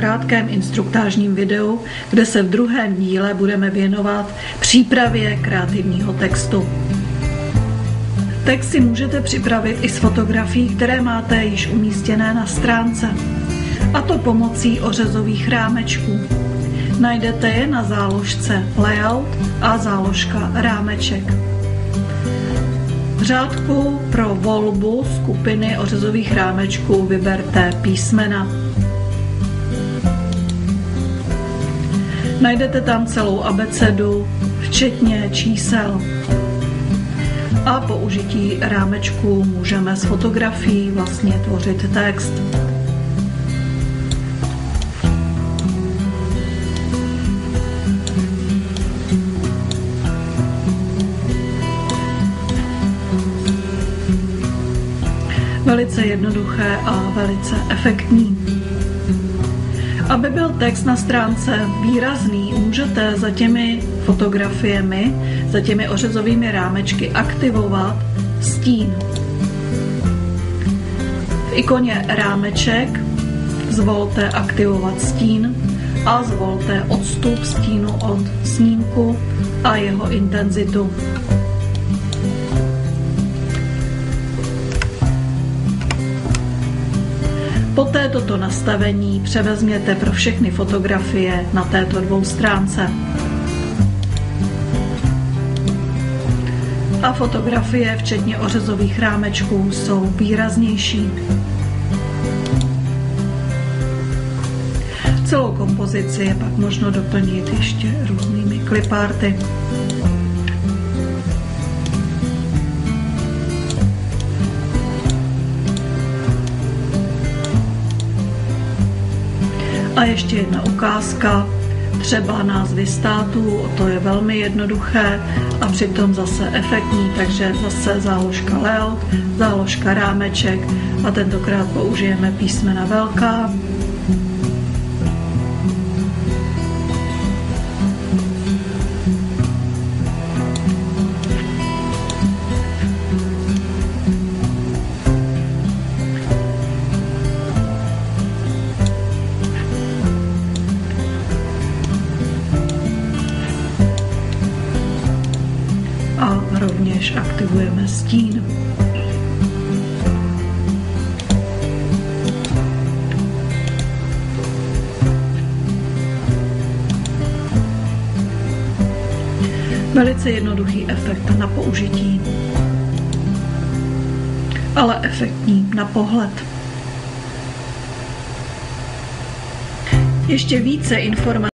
krátkém instruktážním videu, kde se v druhém díle budeme věnovat přípravě kreativního textu. Text si můžete připravit i s fotografií, které máte již umístěné na stránce, a to pomocí ořezových rámečků. Najdete je na záložce Layout a záložka Rámeček. V řádku pro volbu skupiny ořezových rámečků vyberte písmena. Najdete tam celou abecedu, včetně čísel. A po užití rámečků můžeme s fotografií vlastně tvořit text. Velice jednoduché a velice efektní. Aby byl text na stránce výrazný, můžete za těmi fotografiemi, za těmi ořezovými rámečky aktivovat stín. V ikoně Rámeček zvolte aktivovat stín a zvolte odstup stínu od snímku a jeho intenzitu. Poté toto nastavení převezměte pro všechny fotografie na této dvoustránce. A fotografie, včetně ořezových rámečků, jsou výraznější. Celou kompozici je pak možno doplnit ještě různými cliparty. A ještě jedna ukázka, třeba názvy států, to je velmi jednoduché a přitom zase efektní, takže zase záložka Layout, záložka Rámeček a tentokrát použijeme písmena velká. A rovněž aktivujeme stín. Velice jednoduchý efekt na použití, ale efektní na pohled. Ještě více informací